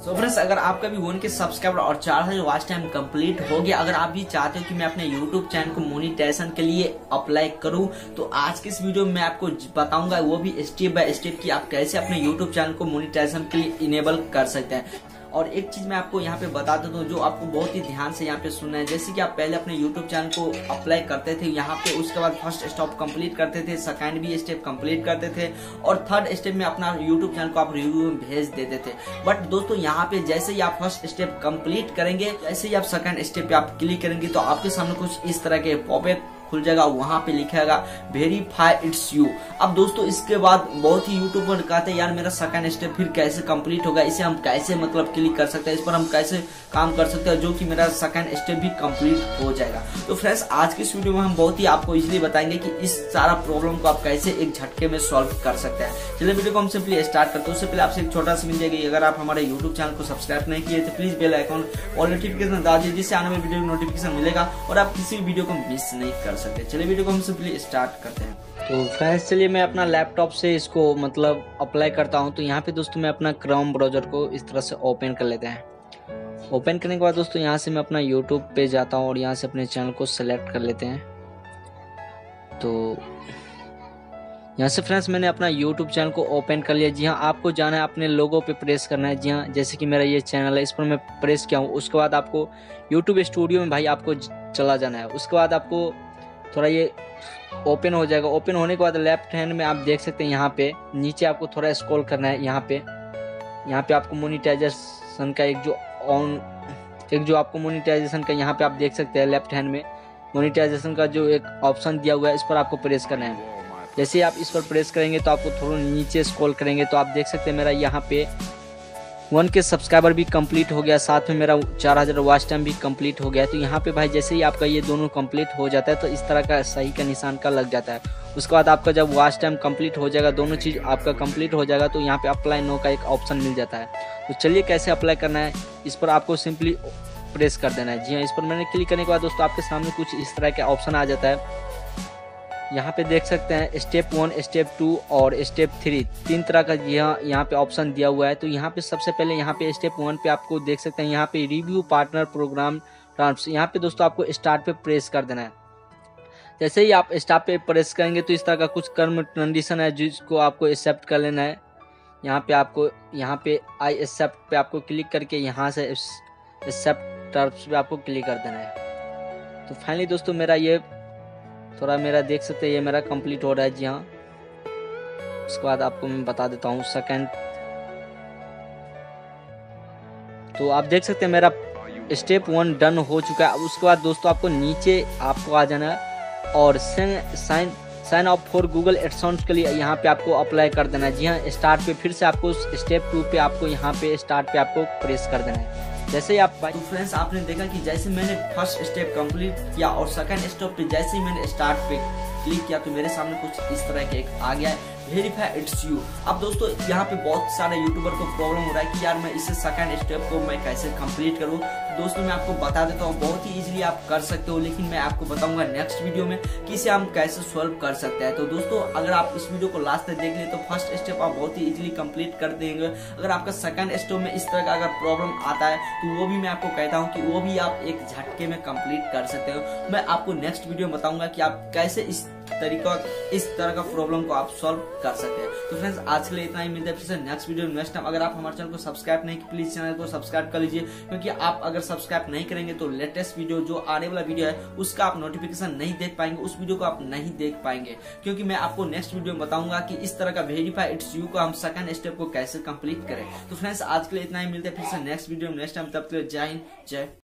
So friends, अगर आपका भी 1K सब्सक्राइबर और 4000 वॉच टाइम कंप्लीट हो गया, अगर आप भी चाहते हो कि मैं अपने YouTube चैनल को मोनेटाइजेशन के लिए अप्लाई करूं, तो आज के इस वीडियो में मैं आपको बताऊंगा वो भी स्टेप बाय स्टेप कि आप कैसे अपने YouTube चैनल को मोनेटाइजेशन के लिए इनेबल कर सकते हैं। और एक चीज मैं आपको यहाँ पे बता देता हूँ जो आपको बहुत ही ध्यान से यहाँ पे सुनना है। जैसे कि आप पहले अपने YouTube चैनल को अप्लाई करते थे यहाँ पे, उसके बाद फर्स्ट स्टेप कंप्लीट करते थे, सेकंड भी स्टेप कंप्लीट करते थे और थर्ड स्टेप में अपना YouTube चैनल को आप रिव्यू में भेज देते थे। बट दोस्तों यहाँ पे जैसे ही आप फर्स्ट स्टेप कंप्लीट करेंगे, जैसे ही आप सेकंड स्टेप पे आप क्लिक करेंगे तो आपके सामने कुछ इस तरह के पॉपअप खुल जाएगा, वहां पे लिखेगा वेरीफाई इट्स यू। अब दोस्तों इसके बाद बहुत ही यूट्यूबर कहते हैं यार मेरा सेकंड स्टेप फिर कैसे कंप्लीट होगा, इसे हम कैसे मतलब क्लिक कर सकते हैं, इस पर हम कैसे काम कर सकते हैं जो कि मेरा सेकंड स्टेप भी कंप्लीट हो जाएगा। तो फ्रेंड्स आज की इस वीडियो में हम बहुत ही आपको इजीली बताएंगे कि इस सारा प्रॉब्लम को आप कैसे एक झटके में सॉल्व कर सकते हैं। चलिए वीडियो को हम सिंपली स्टार्ट करते हैं। उससे पहले आपसे एक छोटा सा मिल अगर आप हमारे यूट्यूब चैनल को सब्सक्राइब नहीं किए तो प्लीज बेल आइकन और नोटिफिकेशन दबा दीजिए, जिससे आने वाली वीडियो को नोटिफिकेशन मिलेगा और आप किसी भी वीडियो को मिस नहीं कर सकते। चलिए वीडियो को हम सिंपली स्टार्ट करते हैं। तो फ्रेंड्स चलिए मैं अपना लैपटॉप से इसको मतलब अप्लाई करता हूं। तो यहाँ पे दोस्तों मैं अपना क्रोम ब्राउजर को इस तरह से ओपन कर लेते हैं। ओपन करने के बाद दोस्तों यहाँ से मैं अपना यूट्यूब पे जाता हूँ और यहाँ से अपने चैनल को सेलेक्ट कर लेते हैं। तो यहाँ से फ्रेंड्स मैंने अपना यूट्यूब चैनल को ओपन कर लिया। जी हाँ, आपको जाना है अपने लोगो पे प्रेस करना है। जी हाँ, जैसे कि मेरा ये चैनल है, इस पर मैं प्रेस किया हूँ। उसके बाद आपको यूट्यूब स्टूडियो में भाई आपको चला जाना है। उसके बाद आपको थोड़ा ये ओपन हो जाएगा। ओपन होने के बाद लेफ्ट हैंड में आप देख सकते हैं यहाँ पे नीचे आपको थोड़ा स्क्रॉल करना है। यहाँ पे आपको मोनेटाइजेशन का एक जो आपको मोनेटाइजेशन का यहाँ पे आप देख सकते हैं लेफ्ट हैंड में मोनेटाइजेशन का जो एक ऑप्शन दिया हुआ है, इस पर आपको प्रेस करना है। जैसे आप इस पर प्रेस करेंगे तो आपको थोड़ा नीचे स्क्रॉल करेंगे तो आप देख सकते हैं मेरा यहाँ पे 1K सब्सक्राइबर भी कंप्लीट हो गया, साथ में मेरा 4000 वॉच टाइम भी कंप्लीट हो गया। तो यहाँ पे भाई जैसे ही आपका ये दोनों कंप्लीट हो जाता है तो इस तरह का सही का निशान का लग जाता है। उसके बाद आपका जब वॉच टाइम कंप्लीट हो जाएगा, दोनों चीज़ आपका कंप्लीट हो जाएगा, तो यहाँ पे अप्लाई नो का एक ऑप्शन मिल जाता है। तो चलिए कैसे अप्लाई करना है, इस पर आपको सिंपली प्रेस कर देना है। जी हाँ, इस पर मैंने क्लिक करने के बाद दोस्तों आपके सामने कुछ इस तरह का ऑप्शन आ जाता है। यहाँ पे देख सकते हैं स्टेप 1, स्टेप 2 और स्टेप 3 तीन तरह का यहाँ पे ऑप्शन दिया हुआ है। तो यहाँ पे सबसे पहले यहाँ पे स्टेप 1 पे आपको देख सकते हैं यहाँ पे रिव्यू पार्टनर प्रोग्राम टर्म्स, यहाँ पे दोस्तों आपको स्टार्ट पे प्रेस कर देना है। जैसे ही आप स्टार्ट पे प्रेस करेंगे तो इस तरह का कुछ टर्म कंडीशन है जिसको आपको एक्सेप्ट कर लेना है। यहाँ पे आई एक्सेप्ट पे आपको क्लिक करके यहाँ से एक्सेप्ट टर्म्स पे आपको क्लिक कर देना है। तो फाइनली दोस्तों मेरा ये थोड़ा मेरा देख सकते हैं ये मेरा कंप्लीट हो रहा है। जी हाँ, उसके बाद आपको मैं बता देता हूँ सेकंड। तो आप देख सकते हैं मेरा स्टेप 1 डन हो चुका है। उसके बाद दोस्तों आपको नीचे आपको आ जाना है और sign up for Google AdSense के लिए यहाँ पे आपको अप्लाई कर देना है। जी हाँ, स्टार्ट पे फिर से आपको स्टेप 2 पे आपको यहाँ पे स्टार्ट पे आपको प्रेस कर देना है। जैसे ही आप तो फ्रेंड्स आपने देखा कि जैसे मैंने फर्स्ट स्टेप कंप्लीट किया और सेकंड स्टेप पे जैसे ही मैंने स्टार्ट पे क्लिक किया तो मेरे सामने कुछ इस तरह के एक आ गया है वेरीफाई इट्स यू। अब दोस्तों यहाँ पे बहुत सारे यूट्यूबर को प्रॉब्लम हो रहा है कि यार मैं इसे सेकंड स्टेप को मैं कैसे कंप्लीट करूँ। तो दोस्तों मैं आपको बता देता हूँ बहुत ही इजीली आप कर सकते हो, लेकिन मैं आपको बताऊंगा नेक्स्ट वीडियो में कि इसे हम कैसे सॉल्व कर सकते हैं। तो दोस्तों अगर आप इस वीडियो को लास्ट तक देख ले तो फर्स्ट स्टेप आप बहुत ही इजीली कंप्लीट कर देंगे। अगर आपका सेकंड स्टेप में इस तरह का अगर प्रॉब्लम आता है तो वो भी मैं आपको कहता हूँ कि वो भी आप एक झटके में कंप्लीट कर सकते हो। मैं आपको नेक्स्ट वीडियो में बताऊंगा कि आप कैसे इस तरह का प्रॉब्लम को आप सॉल्व कर सकते हैं। तो फ्रेंड्स आज के लिए इतना ही, मिलते हैं फिर से नेक्स्ट वीडियो में नेक्स्ट टाइम। अगर आप हमारे चैनल को सब्सक्राइब नहीं किए प्लीज चैनल को सब्सक्राइब कर लीजिए, क्योंकि आप अगर सब्सक्राइब नहीं करेंगे तो लेटेस्ट वीडियो जो आने वाला वीडियो है उसका आप नोटिफिकेशन नहीं देख पाएंगे, उस वीडियो को आप नहीं देख पाएंगे, क्योंकि मैं आपको नेक्स्ट वीडियो में बताऊंगा कि इस तरह का वेरीफाई इट्स यू को हम सेकंड स्टेप को कैसे कंप्लीट करें। तो फ्रेंड्स आज के लिए इतना ही, मिलते हैं फिर से नेक्स्ट वीडियो में नेक्स्ट टाइम। तब तक जय हिंद, जय